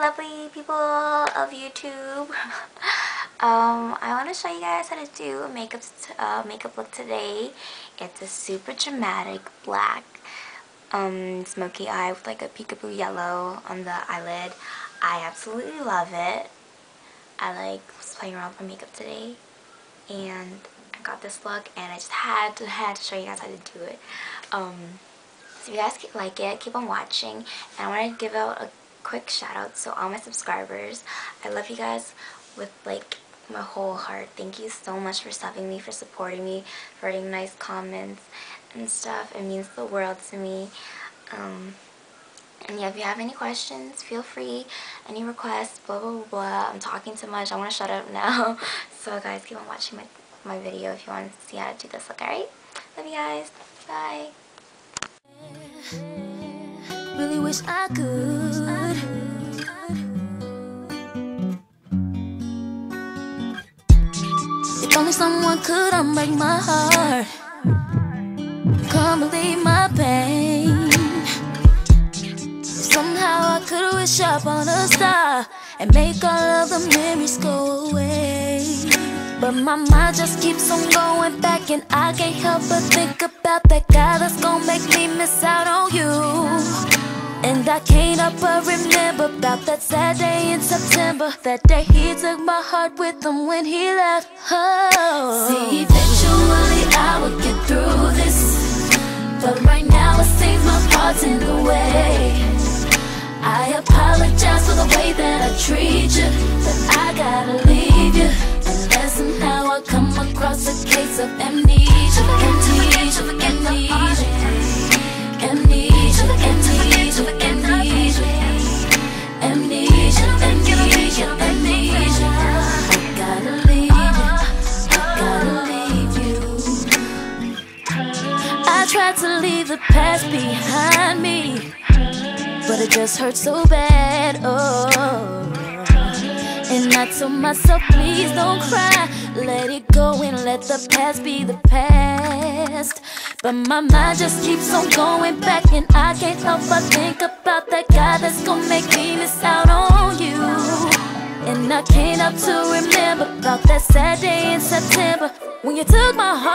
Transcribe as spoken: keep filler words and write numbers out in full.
lovely people of YouTube. um, I want to show you guys how to do a makeup, uh, makeup look today. It's a super dramatic black um, smoky eye with like a peekaboo yellow on the eyelid. I absolutely love it. I like was playing around with my makeup today and I got this look and I just had to, had to show you guys how to do it. Um, so if you guys like it, keep on watching. And I want to give out a quick shout out to all my subscribers. I love you guys with like my whole heart. Thank you so much for subbing me, for supporting me, for writing nice comments and stuff. It means the world to me. Um, and yeah, if you have any questions, feel free. Any requests, blah blah blah blah. I'm talking too much. I want to shut up now. So guys, keep on watching my my video if you want to see how to do this look. Alright? Love you guys. Bye. Really wish I could. If only someone could unbreak my heart. Can't believe my pain. Somehow I could wish upon a star and make all of the memories go away. But my mind just keeps on going back, and I can't help but think about that guy that's gonna make me miss out on you. And I can't help but remember about that sad day in September. That day he took my heart with him when he left. Oh. See, eventually I will get through this, but right now it seems my heart's in the way. I apologize for the way that I treat you, but I gotta leave you unless somehow I come across a case of amnesia. Amnesia, amnesia, amnesia, amnesia, amnesia, amnesia, amnesia, amnesia. I gotta leave you, I gotta leave you. I tried to leave the past behind me, but it just hurts so bad, oh. And I told myself, please don't cry, let it go and let the past be the past. But my mind just keeps on going back, and I can't help but think about that guy that's gonna make me miss out on you. And I can't help to remember about that sad day in September when you took my